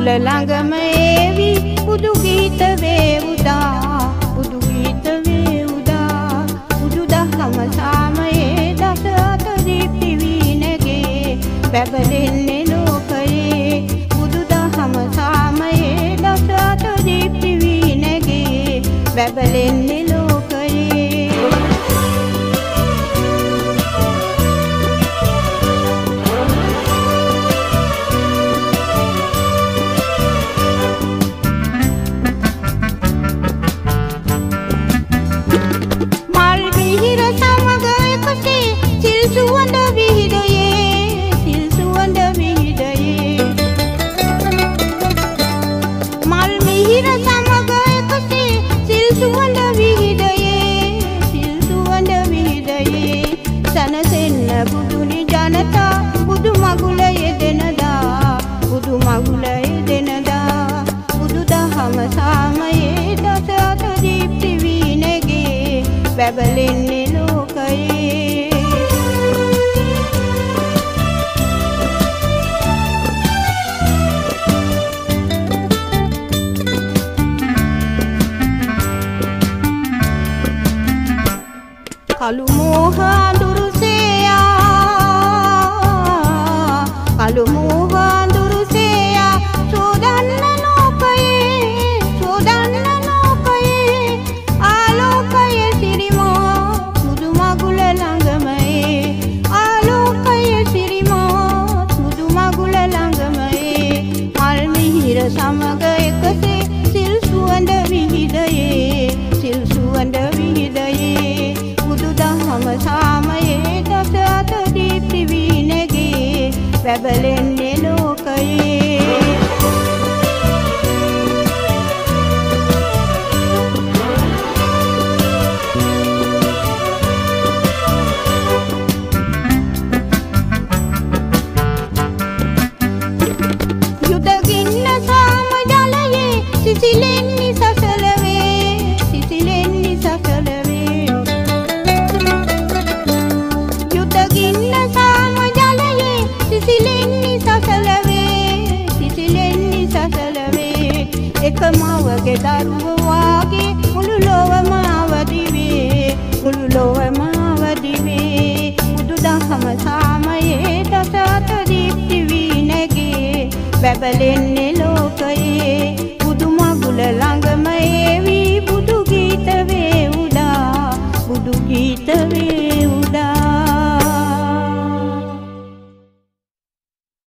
මගුල ළඟම ඒවි බුදු ගීත වේවුදා බුදු ගීත වේවුදා බුදු දහම සාමයේ දස අත දීප්ති වීනගේ බැබලෙන්නේ ලෝකයේ බුදු දහම සාමයේ දස අත දීප්ති වීනගේ බැබලෙන්නේ ලෝකයේ බුදුනි ජනතා බුදු මගුල යෙදෙනදා බුදු මගුල යෙදෙනදා බුදු දහම සාමයේ දස අත දීප්ති වීනගේ බැබලෙන්නේ ලෝකයේ කලු මෝහ කලු මෝහඳුරුසෙයා සෝදන්න ලෝකයේ ආලෝකය සිරිමා මුදු මගුල ළඟමයේ ආලෝකය සිරිමා මුදු මගුල ළඟමයේ මල් මිහිර සමග එකසේ සිල් සුවඳ විහිදයේ සිල් සුවඳ විහිදයේ බුදු දහම සාමයේ දස අත දීප්ති වීනගේ බැබලෙන්නේ ලෝකයේ යුදගින්න සාම ජලයේ සිසිලෙන්නි සසලවේ සිසිලෙන්නි සසලවේ යුදගින්න සාම ජලයේ සිසිලෙන්නි සසලවේ එක මවගේ දරුවෝ වාගේ මුළු ලොවම අවදිවේ මුළු ලොවම අවදිවේ බුදු දහම සාමයේ දස අත දීප්ති වීනගේ බැබලෙන්නේ ලෝකයේ බුදු මගුල ළඟම ඒවි බුදු ගීත වේවුදා බුදු ගීත වේ